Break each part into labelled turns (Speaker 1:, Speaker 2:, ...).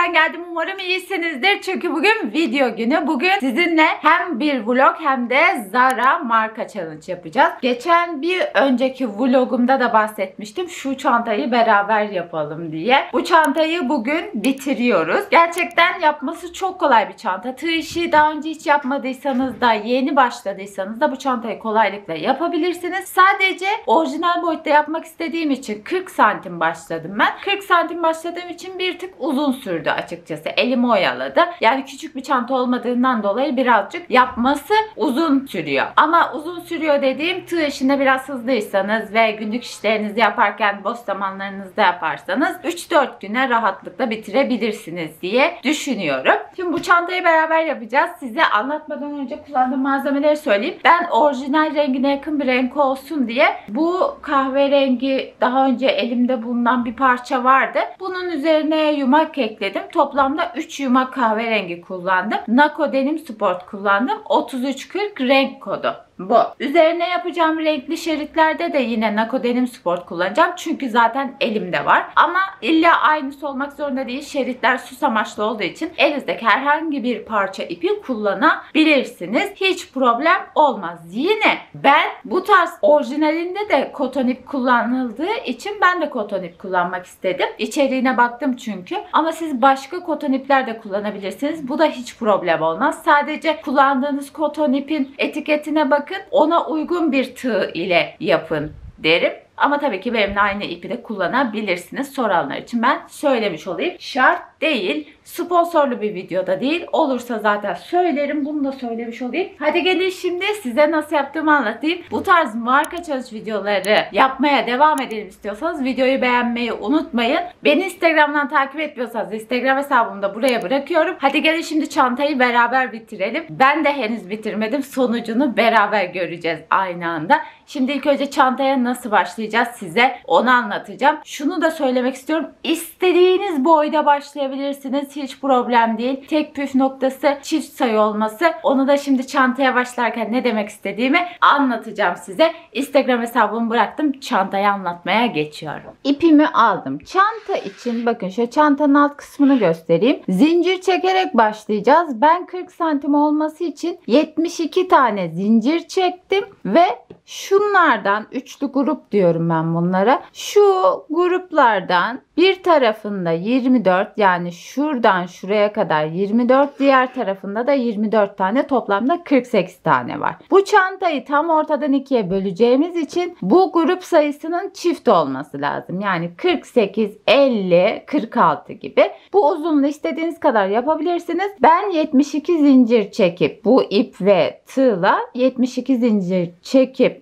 Speaker 1: ben geldim. Umarım iyisinizdir. Çünkü bugün video günü. Bugün sizinle hem bir vlog hem de Zara marka challenge yapacağız. Geçen bir önceki vlogumda da bahsetmiştim. Şu çantayı beraber yapalım diye. Bu çantayı bugün bitiriyoruz. Gerçekten yapması çok kolay bir çanta. Tığ işi daha önce hiç yapmadıysanız da yeni başladıysanız da bu çantayı kolaylıkla yapabilirsiniz. Sadece orijinal boyutta yapmak istediğim için 40 santim başladım ben. 40 santim başladığım için bir tık uzun sürdü açıkçası. Elimi oyaladı. Yani küçük bir çanta olmadığından dolayı birazcık yapması uzun sürüyor. Ama uzun sürüyor dediğim, tığ işinde biraz hızlıysanız ve günlük işlerinizi yaparken boş zamanlarınızda yaparsanız 3-4 güne rahatlıkla bitirebilirsiniz diye düşünüyorum. Şimdi bu çantayı beraber yapacağız. Size anlatmadan önce kullandığım malzemeleri söyleyeyim. Ben orijinal rengine yakın bir renk olsun diye bu kahverengi daha önce elimde bulunan bir parça vardı. Bunun üzerine yumak ekledim. Toplamda 3 yumak kahverengi kullandım. Nako Denim Sport kullandım. 3340 renk kodu bu. Üzerine yapacağım renkli şeritlerde de yine Nako Denim Sport kullanacağım. Çünkü zaten elimde var. Ama illa aynısı olmak zorunda değil. Şeritler süs amaçlı olduğu için elinizdeki herhangi bir parça ipi kullanabilirsiniz. Hiç problem olmaz. Yine ben bu tarz orijinalinde de koton ip kullanıldığı için ben de koton ip kullanmak istedim. İçeriğine baktım çünkü. Ama siz başka koton ipler de kullanabilirsiniz. Bu da hiç problem olmaz. Sadece kullandığınız koton ipin etiketine bakın. Ona uygun bir tığ ile yapın derim. Ama tabii ki benimle aynı ipi de kullanabilirsiniz. Soranlar için ben söylemiş olayım. Şart değil. Sponsorlu bir videoda değil. Olursa zaten söylerim. Bunu da söylemiş olayım. Hadi gelin şimdi size nasıl yaptığımı anlatayım. Bu tarz marka challenge videoları yapmaya devam edelim istiyorsanız videoyu beğenmeyi unutmayın. Beni Instagram'dan takip etmiyorsanız Instagram hesabımı da buraya bırakıyorum. Hadi gelin şimdi çantayı beraber bitirelim. Ben de henüz bitirmedim. Sonucunu beraber göreceğiz aynı anda. Şimdi ilk önce çantaya nasıl başlayacağız size onu anlatacağım. Şunu da söylemek istiyorum. İstediğiniz boyda başlayabilirsiniz. Hiç problem değil. Tek püf noktası çift sayı olması. Onu da şimdi çantaya başlarken ne demek istediğimi anlatacağım size. Instagram hesabımı bıraktım. Çantayı anlatmaya geçiyorum. İpimi aldım. Çanta için bakın şu çantanın alt kısmını göstereyim. Zincir çekerek başlayacağız. Ben 40 santim olması için 72 tane zincir çektim ve şunlardan üçlü grup diyorum ben bunlara. Şu gruplardan bir tarafında 24 yani şuradan şuraya kadar 24, diğer tarafında da 24 tane, toplamda 48 tane var. Bu çantayı tam ortadan ikiye böleceğimiz için bu grup sayısının çift olması lazım. Yani 48, 50, 46 gibi. Bu uzunluğu istediğiniz kadar yapabilirsiniz. Ben 72 zincir çekip bu ip ve tığla 72 zincir çekip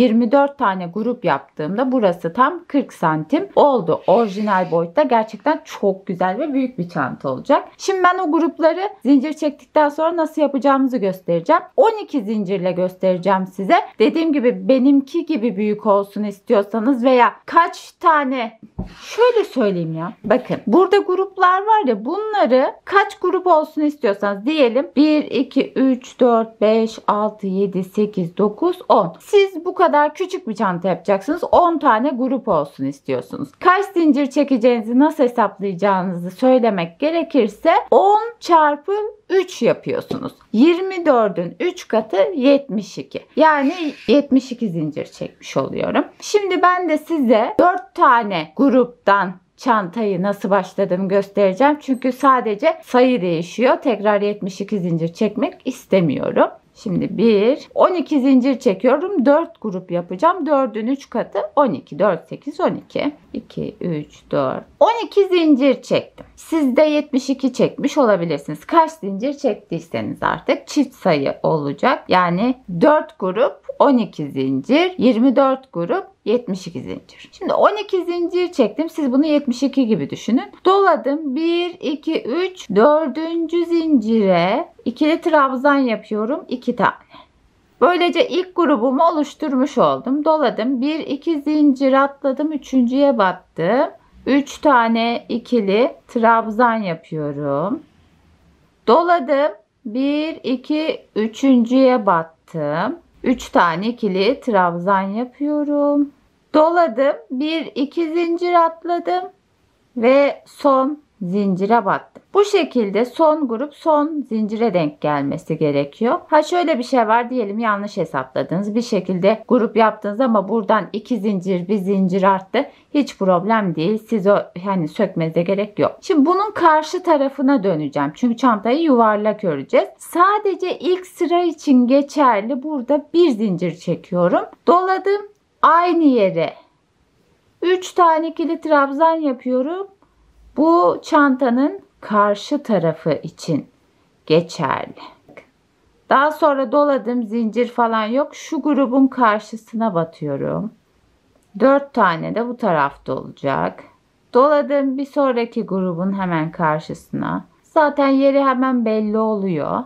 Speaker 1: 24 tane grup yaptığımda burası tam 40 santim oldu. Orijinal boyutta gerçekten çok güzel ve büyük bir çanta olacak. Şimdi ben o grupları zincir çektikten sonra nasıl yapacağımızı göstereceğim. 12 zincirle göstereceğim size. Dediğim gibi benimki gibi büyük olsun istiyorsanız veya kaç tane, şöyle söyleyeyim ya. Bakın burada gruplar var ya, bunları kaç grup olsun istiyorsanız diyelim 1, 2, 3, 4, 5, 6, 7, 8, 9, 10. Siz bu kadar küçük bir çanta yapacaksınız. 10 tane grup olsun istiyorsunuz. Kaç zincir çekeceğinizi nasıl hesaplayacağınızı söylemek gerekirse 10 çarpı 3 yapıyorsunuz. 24'ün 3 katı 72. Yani 72 zincir çekmiş oluyorum. Şimdi ben de size 4 tane gruptan çantayı nasıl başladığımı göstereceğim. Çünkü sadece sayı değişiyor. Tekrar 72 zincir çekmek istemiyorum. Şimdi 12 zincir çekiyorum. 4 grup yapacağım. 4'ün 3 katı 12. 4, 8, 12. 2, 3, 4. 12 zincir çektim. Siz de 72 çekmiş olabilirsiniz. Kaç zincir çektiyseniz artık çift sayı olacak. Yani 4 grup 12 zincir, 24 grup 72 zincir. Şimdi 12 zincir çektim. Siz bunu 72 gibi düşünün. Doladım. 1, 2, 3, 4. zincire ikili trabzan yapıyorum. 2 tane. Böylece ilk grubumu oluşturmuş oldum. Doladım. 1, 2 zincir atladım. Üçüncüye battım. 3 tane ikili trabzan yapıyorum. Doladım. 1, 2, üçüncüye battım. 3 tane ikili trabzan yapıyorum. Doladım. 1, 2 zincir atladım. Ve son zincire battım. Bu şekilde son grup son zincire denk gelmesi gerekiyor. Ha şöyle bir şey var, diyelim yanlış hesapladınız. Bir şekilde grup yaptınız ama buradan 2 zincir bir zincir arttı. Hiç problem değil. Siz o hani sökmenize gerek yok. Şimdi bunun karşı tarafına döneceğim. Çünkü çantayı yuvarlak öreceğiz. Sadece ilk sıra için geçerli. Burada bir zincir çekiyorum. Doladım. Aynı yere 3 tane ikili trabzan yapıyorum. Bu çantanın karşı tarafı için geçerli. Daha sonra doladım, zincir falan yok. Şu grubun karşısına batıyorum. 4 tane de bu tarafta olacak. Doladım, bir sonraki grubun hemen karşısına. Zaten yeri hemen belli oluyor.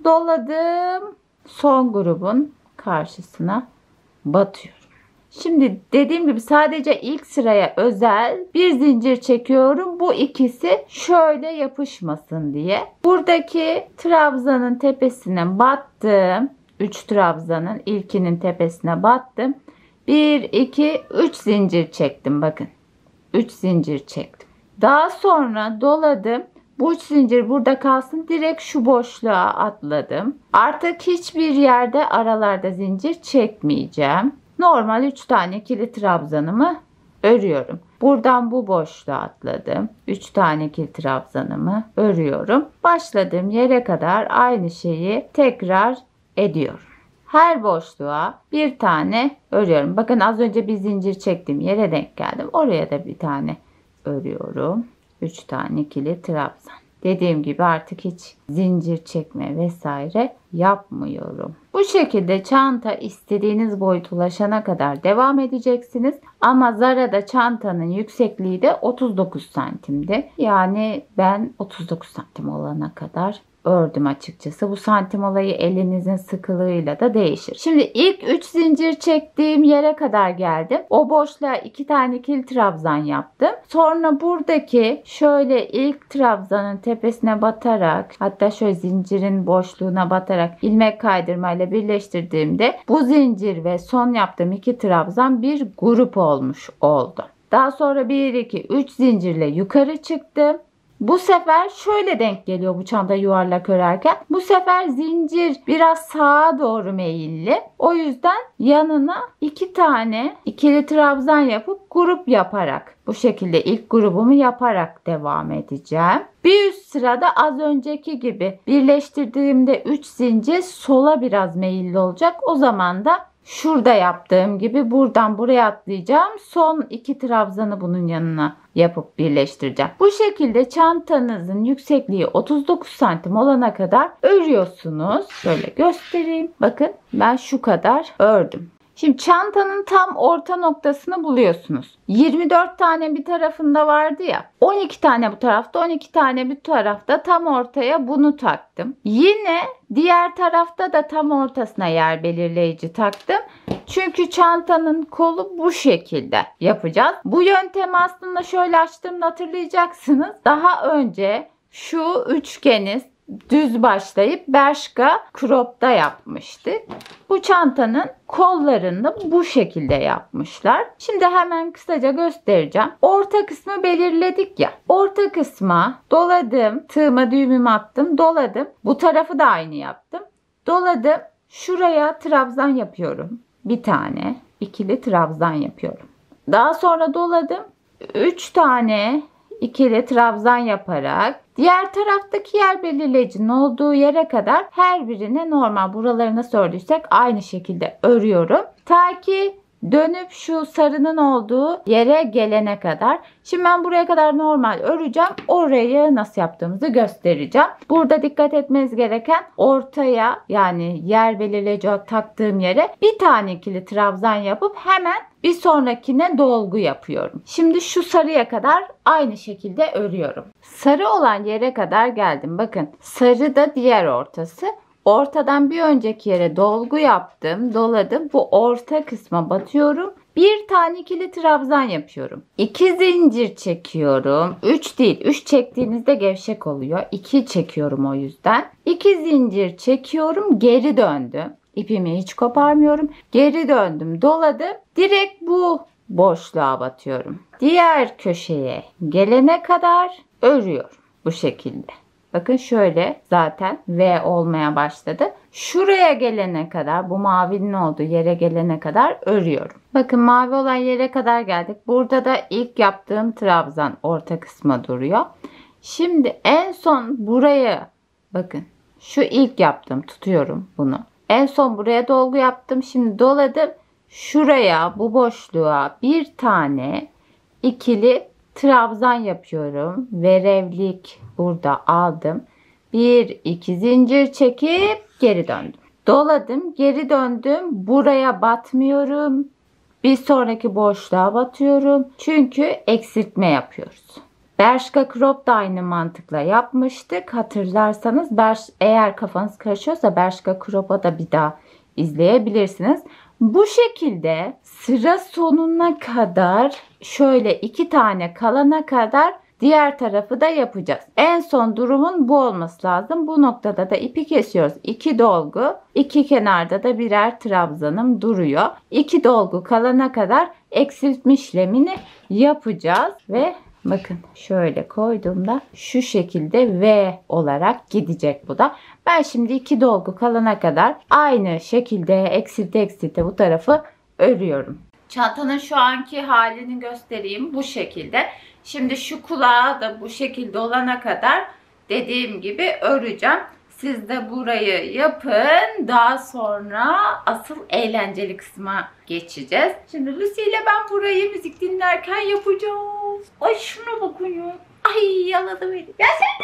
Speaker 1: Doladım, son grubun karşısına batıyorum. Şimdi dediğim gibi sadece ilk sıraya özel bir zincir çekiyorum. Bu ikisi şöyle yapışmasın diye. Buradaki trabzanın tepesine battım. 3 trabzanın ilkinin tepesine battım. 1, 2, 3 zincir çektim. Bakın. 3 zincir çektim. Daha sonra doladım. Bu 3 zincir burada kalsın. Direkt şu boşluğa atladım. Artık hiçbir yerde aralarda zincir çekmeyeceğim. Normal 3 tane ikili trabzanımı örüyorum. Buradan bu boşluğa atladım. 3 tane ikili trabzanımı örüyorum. Başladığım yere kadar aynı şeyi tekrar ediyorum. Her boşluğa bir tane örüyorum. Bakın az önce bir zincir çektiğim yere denk geldim. Oraya da bir tane örüyorum. 3 tane ikili trabzan. Dediğim gibi artık hiç zincir çekme vesaire yapmıyorum. Bu şekilde çanta istediğiniz boyuta ulaşana kadar devam edeceksiniz. Ama Zara'da çantanın yüksekliği de 39 santimdi. Yani ben 39 santim olana kadar ördüm açıkçası. Bu santim olayı elinizin sıkılığıyla da değişir. Şimdi ilk 3 zincir çektiğim yere kadar geldim. O boşluğa 2 tane ikili trabzan yaptım. Sonra buradaki şöyle ilk trabzanın tepesine batarak, hatta şöyle zincirin boşluğuna batarak ilmek kaydırmayla birleştirdiğimde bu zincir ve son yaptığım 2 trabzan bir grup olmuş oldu. Daha sonra 1, 2, 3 zincirle yukarı çıktım. Bu sefer şöyle denk geliyor bu çanta yuvarlak örerken. Bu sefer zincir biraz sağa doğru meyilli. O yüzden yanına 2 tane ikili trabzan yapıp grup yaparak, bu şekilde ilk grubumu yaparak devam edeceğim. Bir üst sırada az önceki gibi birleştirdiğimde 3 zincir sola biraz meyilli olacak. O zaman da şurada yaptığım gibi buradan buraya atlayacağım. Son 2 trabzanı bunun yanına yapıp birleştireceğim. Bu şekilde çantanızın yüksekliği 39 santim olana kadar örüyorsunuz. Şöyle göstereyim. Bakın ben şu kadar ördüm. Şimdi çantanın tam orta noktasını buluyorsunuz. 24 tane bir tarafında vardı ya. 12 tane bu tarafta, 12 tane bir tarafta, tam ortaya bunu taktım. Yine diğer tarafta da tam ortasına yer belirleyici taktım. Çünkü çantanın kolu bu şekilde yapacağız. Bu yöntemi aslında şöyle açtığımda hatırlayacaksınız. Daha önce şu üçgeni düz başlayıp Bershka crop'ta yapmıştık. Bu çantanın kollarını da bu şekilde yapmışlar. Şimdi hemen kısaca göstereceğim. Orta kısmı belirledik ya. Orta kısma doladım. Tığıma düğümümü attım. Doladım. Bu tarafı da aynı yaptım. Doladım. Şuraya trabzan yapıyorum. Bir tane ikili trabzan yapıyorum. Daha sonra doladım. 3 tane ikili trabzan yaparak diğer taraftaki yer belirleyicinin olduğu yere kadar her birine normal buralarına ördüysek aynı şekilde örüyorum. Ta ki dönüp şu sarının olduğu yere gelene kadar. Şimdi ben buraya kadar normal öreceğim. Orayı nasıl yaptığımızı göstereceğim. Burada dikkat etmeniz gereken ortaya, yani yer belirleyici olarak taktığım yere bir tane ikili trabzan yapıp hemen bir sonrakine dolgu yapıyorum. Şimdi şu sarıya kadar aynı şekilde örüyorum. Sarı olan yere kadar geldim. Bakın sarı da diğer ortası. Ortadan bir önceki yere dolgu yaptım, doladım. Bu orta kısma batıyorum. Bir tane ikili trabzan yapıyorum. 2 zincir çekiyorum. 3 değil. 3 çektiğinizde gevşek oluyor. 2 çekiyorum o yüzden. 2 zincir çekiyorum. Geri döndüm. İpimi hiç koparmıyorum. Geri döndüm, doladım. Direkt bu boşluğa batıyorum. Diğer köşeye gelene kadar örüyorum bu şekilde. Bakın şöyle zaten V olmaya başladı. Şuraya gelene kadar, bu mavinin olduğu yere gelene kadar örüyorum. Bakın mavi olan yere kadar geldik. Burada da ilk yaptığım trabzan orta kısma duruyor. Şimdi en son buraya bakın. Şu ilk yaptım, tutuyorum bunu. En son buraya dolgu yaptım. Şimdi doladım. Şuraya, bu boşluğa bir tane ikili trabzan yapıyorum. Verevlik burada aldım. 1-2 zincir çekip geri döndüm. Doladım, geri döndüm. Buraya batmıyorum. Bir sonraki boşluğa batıyorum. Çünkü eksiltme yapıyoruz. Bershka crop da aynı mantıkla yapmıştık. Hatırlarsanız eğer kafanız karışıyorsa Bershka crop'a da bir daha izleyebilirsiniz. Bu şekilde sıra sonuna kadar şöyle 2 tane kalana kadar diğer tarafı da yapacağız. En son durumun bu olması lazım. Bu noktada da ipi kesiyoruz. 2 dolgu, 2 kenarda da birer trabzanım duruyor. 2 dolgu kalana kadar eksiltme işlemini yapacağız ve bakın şöyle koyduğumda şu şekilde V olarak gidecek bu da. Ben şimdi 2 dolgu kalana kadar aynı şekilde eksilte bu tarafı örüyorum. Çantanın şu anki halini göstereyim bu şekilde. Şimdi şu kulağı da bu şekilde olana kadar dediğim gibi öreceğim. Siz de burayı yapın. Daha sonra asıl eğlenceli kısma geçeceğiz. Şimdi Lucy ile ben burayı müzik dinlerken yapacağız. Ay şuna bakın ya. Ay yaladı beni. Ya sen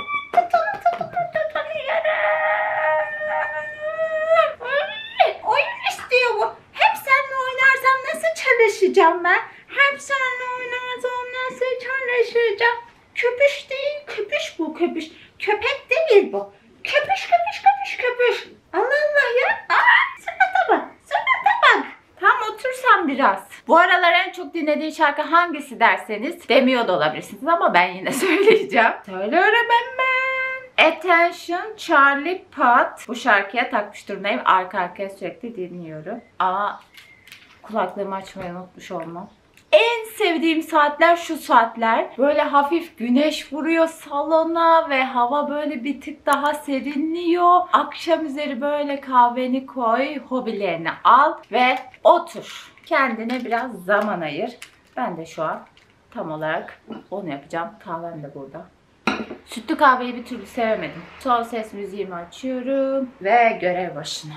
Speaker 1: oyun istiyor bu. Hep seninle oynarsam nasıl çalışacağım ben? Hep seninle oynarsam nasıl çalışacağım? Köpüş değil, köpüş bu köpüş. Köpek değil bu. Köpüş. Allah Allah ya. Sırnata bak. Tam otursan biraz. Bu aralar en çok dinlediğin şarkı hangisi derseniz demiyor da olabilirsiniz ama ben yine söyleyeceğim. Söylüyorum hemen. Attention Charlie Puth. Bu şarkıya takmış durumdayım. Arka arkaya sürekli dinliyorum. Ama kulaklığımı açmayı unutmuş olmam. En sevdiğim saatler şu saatler. Böyle hafif güneş vuruyor salona ve hava böyle bir tık daha serinliyor. Akşam üzeri böyle kahveni koy, hobilerini al ve otur. Kendine biraz zaman ayır. Ben de şu an tam olarak onu yapacağım. Kahvem de burada. Sütlü kahveyi bir türlü sevemedim. Son ses müziğimi açıyorum ve görev başına.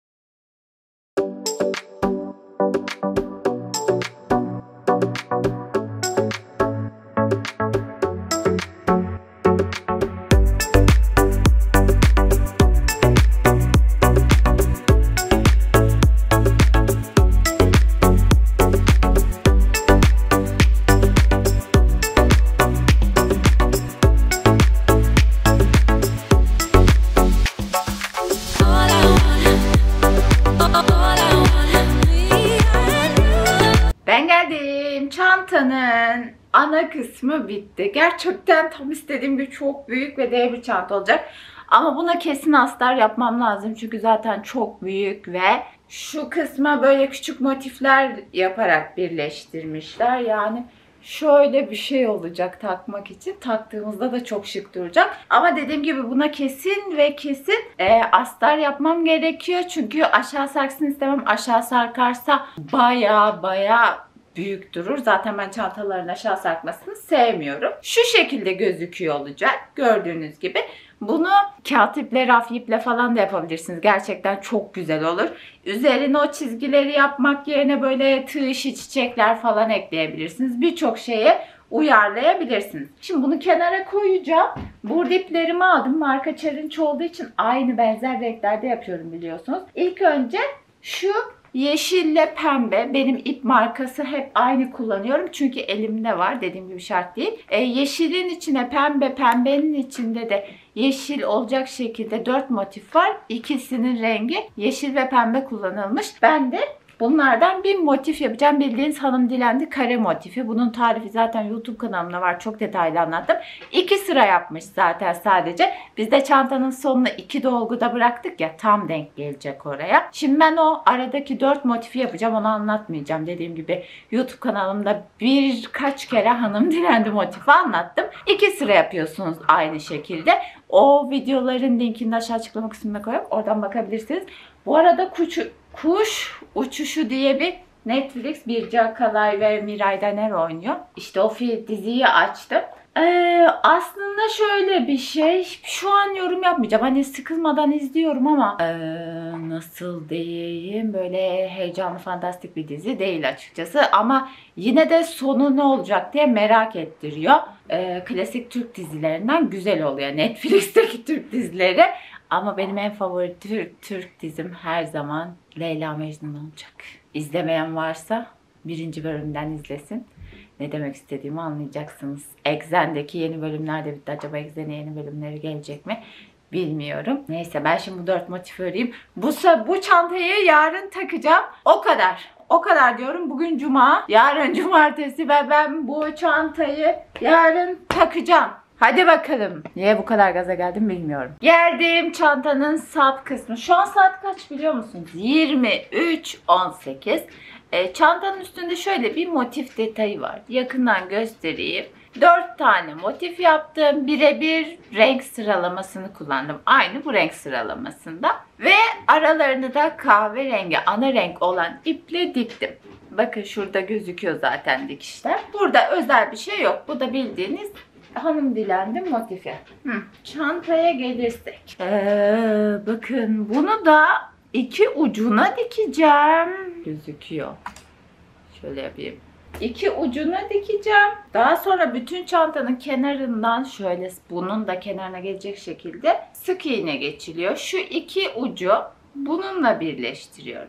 Speaker 1: Ben geldim. Çantanın ana kısmı bitti. Gerçekten tam istediğim gibi çok büyük ve dev bir çanta olacak. Ama buna kesin astar yapmam lazım. Çünkü zaten çok büyük ve şu kısma böyle küçük motifler yaparak birleştirmişler. Yani şöyle bir şey olacak takmak için. Taktığımızda da çok şık duracak. Ama dediğim gibi buna kesin astar yapmam gerekiyor. Çünkü aşağı sarksın istemem. Aşağı sarkarsa baya büyük durur. Zaten ben çantaların aşağı sarkmasını sevmiyorum. Şu şekilde gözüküyor olacak. Gördüğünüz gibi. Bunu kağıt iple, raf iple falan da yapabilirsiniz. Gerçekten çok güzel olur. Üzerine o çizgileri yapmak yerine böyle tığ işi çiçekler falan ekleyebilirsiniz. Birçok şeye uyarlayabilirsiniz. Şimdi bunu kenara koyacağım. Burada iplerimi aldım. Marka Challenge olduğu için aynı benzer renklerde yapıyorum biliyorsunuz. İlk önce şu yeşille pembe, benim ip markası hep aynı kullanıyorum. Çünkü elimde var, dediğim gibi şart değil. Yeşilin içine pembe, pembenin içinde de yeşil olacak şekilde 4 motif var. İkisinin rengi yeşil ve pembe kullanılmış. Ben de Bunlardan bir motif yapacağım. Bildiğiniz hanım dilendi kare motifi. Bunun tarifi zaten YouTube kanalımda var. Çok detaylı anlattım. 2 sıra yapmış zaten sadece. Biz de çantanın sonuna 2 dolguda bıraktık ya, tam denk gelecek oraya. Şimdi ben o aradaki 4 motifi yapacağım. Onu anlatmayacağım. Dediğim gibi YouTube kanalımda birkaç kere hanım dilendi motifi anlattım. 2 sıra yapıyorsunuz aynı şekilde. O videoların linkini de aşağı açıklama kısmına koyuyorum. Oradan bakabilirsiniz. Bu arada Kuş Uçuşu diye bir Netflix, Birce Akalay ve Miray Daner oynuyor. İşte o diziyi açtım. Aslında şöyle bir şey. Şu an yorum yapmayacağım. Hani sıkılmadan izliyorum ama nasıl diyeyim, böyle heyecanlı fantastik bir dizi değil açıkçası. Ama yine de sonu ne olacak diye merak ettiriyor. Klasik Türk dizilerinden güzel oluyor Netflix'teki Türk dizileri. Ama benim en favori Türk dizim her zaman Leyla Mecnun olacak. İzlemeyen varsa 1. bölümden izlesin. Ne demek istediğimi anlayacaksınız. Exxen'deki yeni bölümler de bitti. Acaba Exxen'e yeni bölümleri gelecek mi? Bilmiyorum. Neyse, ben şimdi bu 4 motifi öreyim. Bu çantayı yarın takacağım. O kadar. O kadar diyorum. Bugün cuma. Yarın cumartesi ve ben bu çantayı yarın takacağım. Hadi bakalım. Niye bu kadar gaza geldim bilmiyorum. Geldim çantanın sap kısmı. Şu an saat kaç biliyor musunuz? 23:18. Çantanın üstünde şöyle bir motif detayı var. Yakından göstereyim. 4 tane motif yaptım. Birebir renk sıralamasını kullandım. Aynı bu renk sıralamasında. Ve aralarını da kahverengi ana renk olan iple diktim. Bakın şurada gözüküyor zaten dikişler. Burada özel bir şey yok. Bu da bildiğiniz hanım dilendi motifi. Çantaya gelirsek. Bakın bunu da 2 ucuna dikeceğim. Gözüküyor. Şöyle yapayım. 2 ucuna dikeceğim. Daha sonra bütün çantanın kenarından şöyle bunun da kenarına gelecek şekilde sık iğne geçiliyor. Şu 2 ucu bununla birleştiriyorum.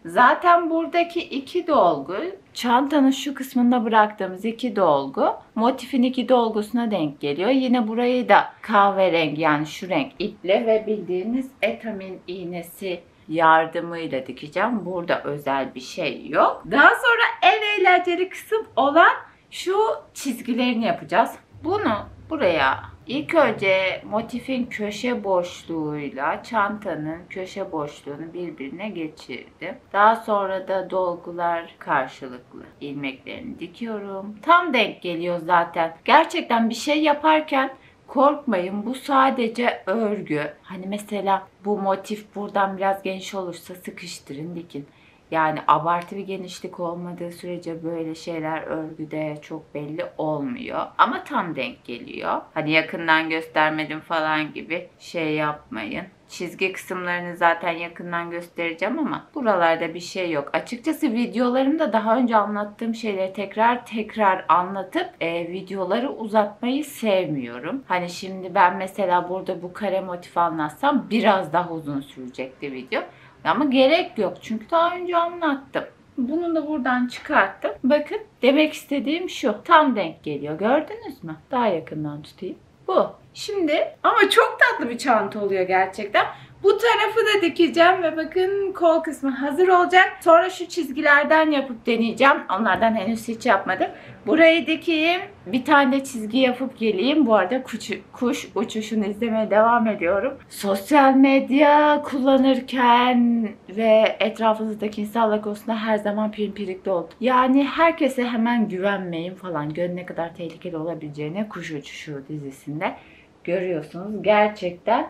Speaker 1: Zaten buradaki 2 dolgu çantanın şu kısmında bıraktığımız 2 dolgu motifin 2 dolgusuna denk geliyor. Yine burayı da kahverengi, yani şu renk iple ve bildiğiniz etamin iğnesi yardımıyla dikeceğim. Burada özel bir şey yok. Daha sonra en eğlenceli kısım olan şu çizgilerini yapacağız. Bunu buraya ilk önce motifin köşe boşluğuyla çantanın köşe boşluğunu birbirine geçirdim. Daha sonra da dolgular karşılıklı ilmeklerini dikiyorum. Tam denk geliyor zaten. Gerçekten bir şey yaparken korkmayın, bu sadece örgü. Hani mesela bu motif buradan biraz geniş olursa sıkıştırın, dikin. Yani abartı bir genişlik olmadığı sürece böyle şeyler örgüde çok belli olmuyor. Ama tam denk geliyor. Hani yakından göstermedim falan gibi şey yapmayın. Çizgi kısımlarını zaten yakından göstereceğim ama buralarda bir şey yok. Açıkçası videolarımda daha önce anlattığım şeyleri tekrar anlatıp videoları uzatmayı sevmiyorum. Hani şimdi ben mesela burada bu kare motifi anlatsam biraz daha uzun sürecekti video. Ama gerek yok çünkü daha önce anlattım. Bunu da buradan çıkarttım. Bakın, demek istediğim şu. Tam denk geliyor. Gördünüz mü? Daha yakından tutayım. Bu. Şimdi ama çok tatlı bir çanta oluyor gerçekten. Bu tarafı da dikeceğim ve bakın kol kısmı hazır olacak. Sonra şu çizgilerden yapıp deneyeceğim. Onlardan henüz hiç yapmadım. Burayı dikeyim. Bir tane çizgi yapıp geleyim. Bu arada kuş uçuşunu izlemeye devam ediyorum. Sosyal medya kullanırken ve etrafınızdaki insanlar konusunda her zaman pimpirikli oldum. Yani herkese hemen güvenmeyin falan. Ne kadar tehlikeli olabileceğini Kuş Uçuşu dizisinde görüyorsunuz. Gerçekten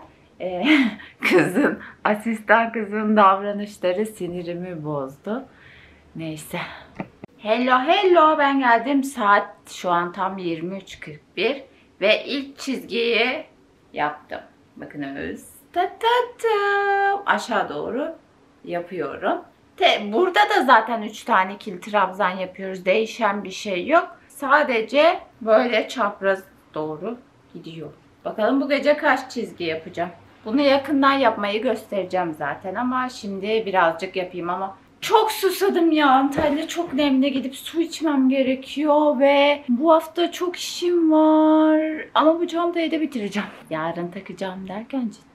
Speaker 1: asistan kızın davranışları sinirimi bozdu. Neyse. Hello, ben geldim. Saat şu an tam 23:41 ve ilk çizgiyi yaptım. Bakınız. Aşağı doğru yapıyorum. Burada da zaten 3 tane ikili trabzan yapıyoruz. Değişen bir şey yok. Sadece böyle çapraz doğru gidiyor. Bakalım bu gece kaç çizgi yapacağım. Bunu yakından yapmayı göstereceğim zaten ama şimdi birazcık yapayım ama çok susadım ya. Antalya çok nemli, gidip su içmem gerekiyor ve bu hafta çok işim var. Ama bu çantayı da bitireceğim. Yarın takacağım derken ciddi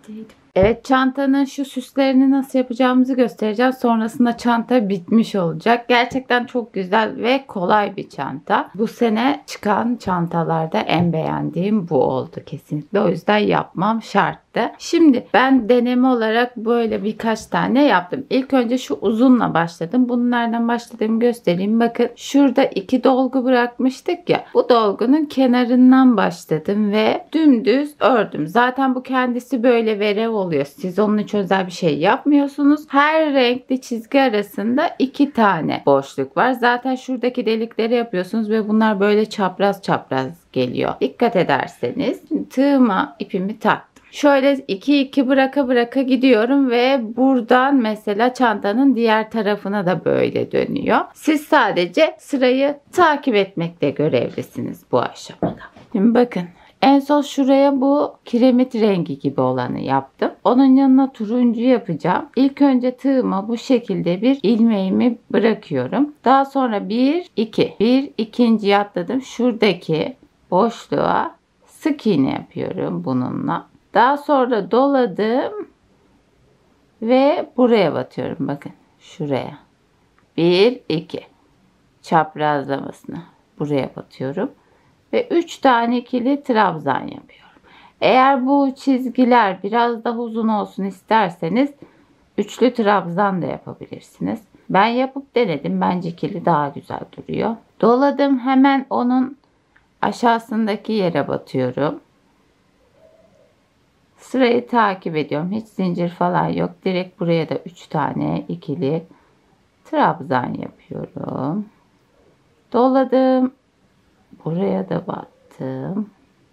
Speaker 1: Evet, çantanın şu süslerini nasıl yapacağımızı göstereceğim. Sonrasında çanta bitmiş olacak. Gerçekten çok güzel ve kolay bir çanta. Bu sene çıkan çantalarda en beğendiğim bu oldu kesinlikle. O yüzden yapmam şarttı. Şimdi ben deneme olarak böyle birkaç tane yaptım. İlk önce şu uzunla başladım. Bunu nereden başladığımı göstereyim. Bakın şurada 2 dolgu bırakmıştık ya. Bu dolgunun kenarından başladım ve dümdüz ördüm. Zaten bu kendisi böyle verev oluyor. Siz onun için özel bir şey yapmıyorsunuz. Her renkli çizgi arasında 2 tane boşluk var. Zaten şuradaki delikleri yapıyorsunuz ve bunlar böyle çapraz çapraz geliyor. Dikkat ederseniz tığıma ipimi taktım. Şöyle 2-2 bıraka gidiyorum ve buradan mesela çantanın diğer tarafına da böyle dönüyor. Siz sadece sırayı takip etmekle görevlisiniz bu aşamada. Şimdi bakın. En son şuraya bu kiremit rengi gibi olanı yaptım. Onun yanına turuncu yapacağım. İlk önce tığıma bu şekilde bir ilmeğimi bırakıyorum. Daha sonra 1 2 bir ikinciyi atladım. Şuradaki boşluğa sık iğne yapıyorum bununla. Daha sonra doladım ve buraya batıyorum. Bakın şuraya. 1 2 çaprazlamasına buraya batıyorum. Ve 3 tane ikili trabzan yapıyorum. Eğer bu çizgiler biraz daha uzun olsun isterseniz üçlü trabzan da yapabilirsiniz. Ben yapıp denedim. Bence ikili daha güzel duruyor. Doladım. Hemen onun aşağısındaki yere batıyorum. Sırayı takip ediyorum. Hiç zincir falan yok. Direkt buraya da 3 tane ikili trabzan yapıyorum. Doladım. Buraya da battım.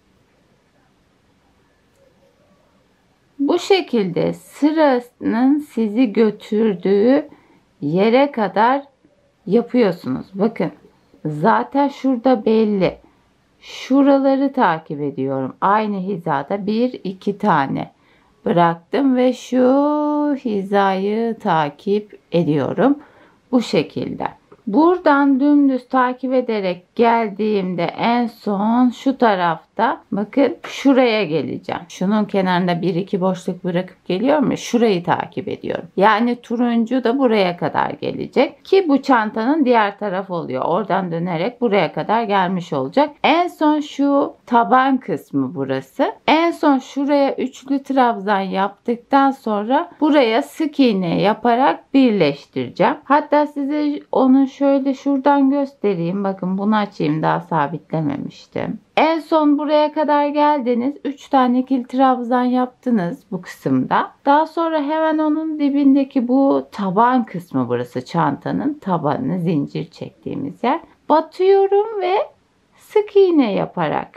Speaker 1: Bu şekilde sıranın sizi götürdüğü yere kadar yapıyorsunuz. Bakın zaten şurada belli. Şuraları takip ediyorum. Aynı hizada 1-2 tane bıraktım ve şu hizayı takip ediyorum. Bu şekilde. Buradan dümdüz takip ederek geldiğimde en son şu tarafta bakın şuraya geleceğim. Şunun kenarında 1-2 boşluk bırakıp geliyor mu? Şurayı takip ediyorum. Yani turuncu da buraya kadar gelecek ki bu çantanın diğer tarafı oluyor. Oradan dönerek buraya kadar gelmiş olacak. En son şu taban kısmı burası. En son şuraya üçlü trabzan yaptıktan sonra buraya sık iğne yaparak birleştireceğim. Hatta size onu şöyle şuradan göstereyim. Bakın bunu açayım, daha sabitlememiştim. En son buraya kadar geldiniz. 3 tane ikili trabzan yaptınız bu kısımda. Daha sonra hemen onun dibindeki bu taban kısmı burası, çantanın tabanını zincir çektiğimiz yer. Batıyorum ve sık iğne yaparak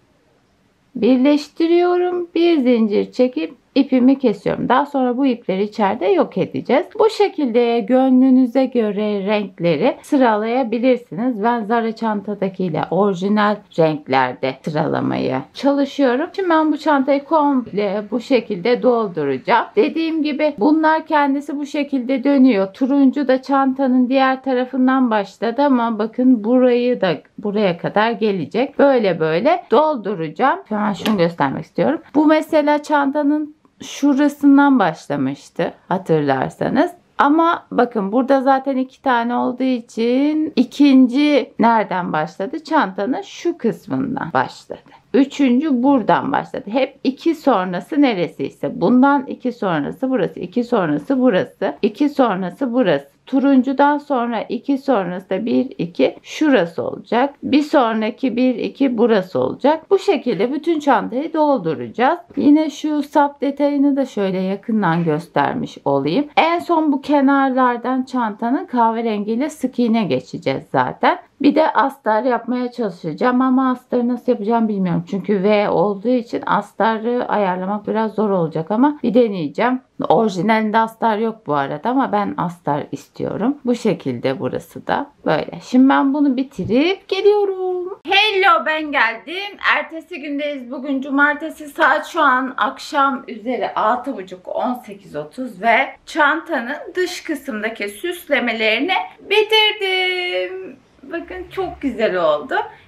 Speaker 1: birleştiriyorum. Bir zincir çekip ipimi kesiyorum. Daha sonra bu ipleri içeride yok edeceğiz. Bu şekilde gönlünüze göre renkleri sıralayabilirsiniz. Ben Zara çantadakiyle orijinal renklerde sıralamaya çalışıyorum. Şimdi ben bu çantayı komple bu şekilde dolduracağım. Dediğim gibi bunlar kendisi bu şekilde dönüyor. Turuncu da çantanın diğer tarafından başladı ama bakın burayı da buraya kadar gelecek. Böyle böyle dolduracağım. Hemen şunu göstermek istiyorum. Bu mesela çantanın şurasından başlamıştı hatırlarsanız. Ama bakın burada zaten 2 tane olduğu için ikinci nereden başladı? Çantanın şu kısmından başladı. Üçüncü buradan başladı. Hep 2 sonrası neresiyse. Bundan 2 sonrası burası. 2 sonrası burası. 2 sonrası burası. Turuncudan sonra 2 sonrası da 1 2 şurası olacak. Bir sonraki 1 2 burası olacak. Bu şekilde bütün çantayı dolduracağız. Yine şu sap detayını da şöyle yakından göstermiş olayım. En son bu kenarlardan çantanın kahverengiyle sık iğne geçeceğiz zaten. Bir de astar yapmaya çalışacağım ama astarı nasıl yapacağım bilmiyorum. Çünkü V olduğu için astarı ayarlamak biraz zor olacak ama bir deneyeceğim. Orijinalinde astar yok bu arada ama ben astar istiyorum. Bu şekilde burası da böyle. Şimdi ben bunu bitirip geliyorum. Hello, ben geldim. Ertesi gündeyiz. Bugün cumartesi, saat şu an akşam üzeri 6.30 18.30 ve çantanın dış kısımdaki süslemelerini bitirdim. Bakın çok güzel oldu.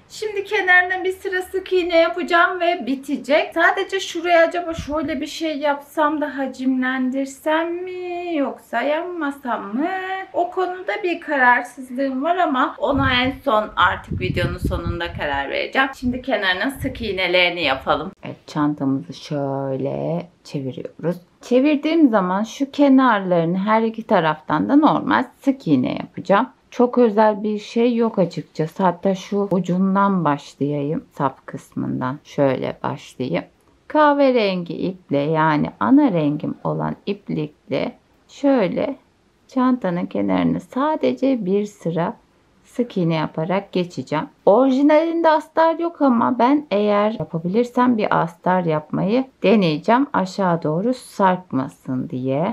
Speaker 1: Şimdi kenarına bir sıra sık iğne yapacağım ve bitecek. Sadece şuraya acaba şöyle bir şey yapsam da hacimlendirsem mi yoksa yapmasam mı? O konuda bir kararsızlığım var ama ona en son artık videonun sonunda karar vereceğim. Şimdi kenarına sık iğnelerini yapalım. Evet, çantamızı şöyle çeviriyoruz. Çevirdiğim zaman şu kenarlarını her iki taraftan da normal sık iğne yapacağım. Çok özel bir şey yok açıkçası. Hatta şu ucundan başlayayım. Sap kısmından şöyle başlayayım. Kahverengi iple, yani ana rengim olan iplikle şöyle çantanın kenarını sadece bir sıra sık iğne yaparak geçeceğim. Orijinalinde astar yok ama ben eğer yapabilirsem bir astar yapmayı deneyeceğim. Aşağı doğru sarkmasın diye.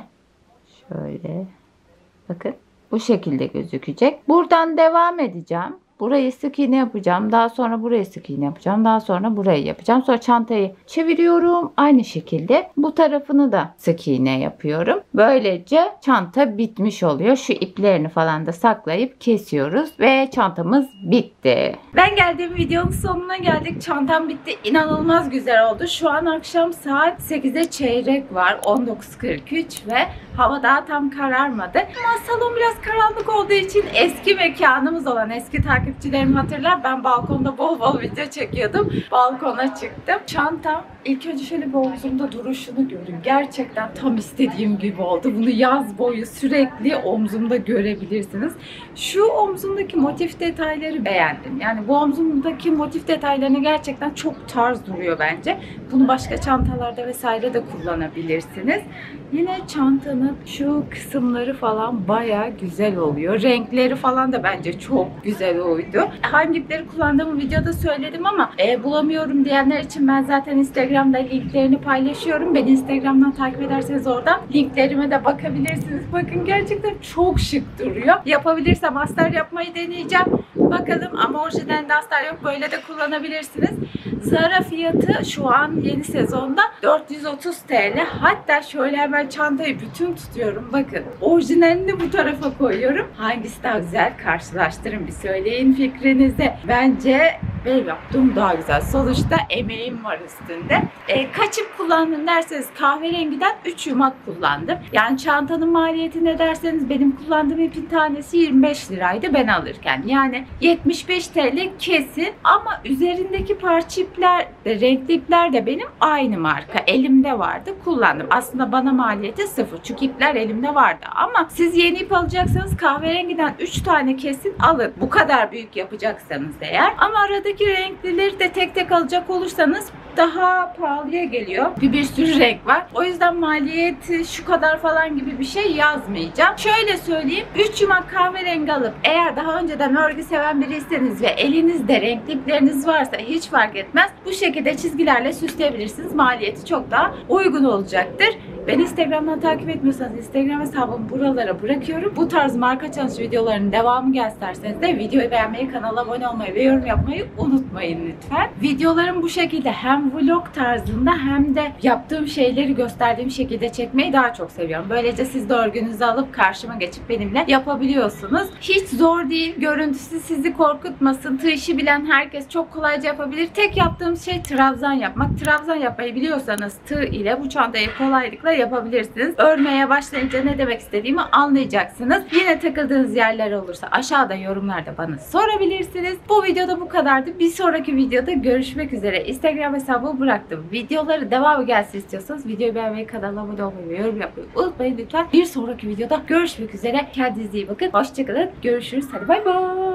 Speaker 1: Şöyle bakın. Bu şekilde gözükecek. Buradan devam edeceğim. Burayı sık iğne yapacağım. Daha sonra burayı sık iğne yapacağım. Daha sonra burayı yapacağım. Sonra çantayı çeviriyorum. Aynı şekilde bu tarafını da sık iğne yapıyorum. Böylece çanta bitmiş oluyor. Şu iplerini falan da saklayıp kesiyoruz. Ve çantamız bitti. Ben geldiğim videonun sonuna geldik. Çantam bitti. İnanılmaz güzel oldu. Şu an akşam saat 8'e çeyrek var. 19.43 ve hava daha tam kararmadı. Ama salon biraz karanlık olduğu için eski mekanımız olan, eski takipçilerim hatırlar, ben balkonda bol bol video çekiyordum. Balkona çıktım. Çantam ilk önce şöyle bir omzumda duruşunu görün. Gerçekten tam istediğim gibi oldu. Bunu yaz boyu sürekli omzumda görebilirsiniz. Şu omzumdaki motif detayları beğendim. Yani bu omzumdaki motif detaylarını gerçekten çok tarz duruyor bence. Bunu başka çantalarda vesaire de kullanabilirsiniz. Yine çantanın şu kısımları falan baya güzel oluyor. Renkleri falan da bence çok güzel uydu. Hangi ipleri kullandığımı videoda söyledim ama bulamıyorum diyenler için ben zaten Instagram'da linklerini paylaşıyorum. Beni Instagram'dan takip ederseniz oradan linklerime de bakabilirsiniz. Bakın gerçekten çok şık duruyor. Yapabilirsem astar yapmayı deneyeceğim. Bakalım, ama orijinalinde astar yok. Böyle de kullanabilirsiniz. Zara fiyatı şu an yeni sezonda 430 TL. Hatta şöyle hemen çantayı bütün tutuyorum. Bakın, orijinalini bu tarafa koyuyorum. Hangisi daha güzel, karşılaştırın, bir söyleyin fikrinizi. Bence benim yaptığım daha güzel. Sonuçta emeğim var üstünde. Kaç ip kullandın derseniz kahverengiden 3 yumak kullandım. Yani çantanın maliyeti ne derseniz benim kullandığım ipin tanesi 25 liraydı ben alırken. Yani 75 TL kesin, ama üzerindeki parça ipler de, renkli ipler de benim aynı marka. Elimde vardı, kullandım. Aslında bana maliyeti sıfır. Çünkü ipler elimde vardı. Ama siz yeni ip alacaksanız kahverengiden 3 tane kesin alın. Bu kadar büyük yapacaksanız eğer. Ama aradaki renklileri de tek tek alacak olursanız daha pahalıya geliyor. Bir sürü renk var. O yüzden maliyeti şu kadar falan gibi bir şey yazmayacağım. Şöyle söyleyeyim. 3 yumak kahverengi alıp eğer daha önceden örgü seven biriyseniz ve elinizde renkli ipleriniz varsa hiç fark etmez. Bu şekilde çizgilerle süsleyebilirsiniz. Maliyeti çok daha uygun olacaktır. Beni Instagram'dan takip etmiyorsanız Instagram hesabımı buralara bırakıyorum. Bu tarz marka çalış videolarının devamı gelsin isterseniz de videoyu beğenmeyi, kanala abone olmayı ve yorum yapmayı unutmayın lütfen. Videolarım bu şekilde hem vlog tarzında hem de yaptığım şeyleri gösterdiğim şekilde çekmeyi daha çok seviyorum. Böylece siz de örgünüzü alıp karşıma geçip benimle yapabiliyorsunuz. Hiç zor değil. Görüntüsü sizi korkutmasın. Tığ işi bilen herkes çok kolayca yapabilir. Tek yaptığım şey trabzan yapmak. Trabzan yapmayı biliyorsanız tığ ile bu çantayı kolaylıkla yapabilirsiniz. Örmeye başlayınca ne demek istediğimi anlayacaksınız. Yine takıldığınız yerler olursa aşağıda yorumlarda bana sorabilirsiniz. Bu videoda bu kadardı. Bir sonraki videoda görüşmek üzere. Instagram hesabımı bıraktım. Videoları devamı gelsin istiyorsanız videoyu beğenmeyi, kanala abone olmayı ve yorum yapmayı unutmayın lütfen. Bir sonraki videoda görüşmek üzere. Kendinize iyi bakın. Hoşçakalın. Görüşürüz. Hadi bay bay.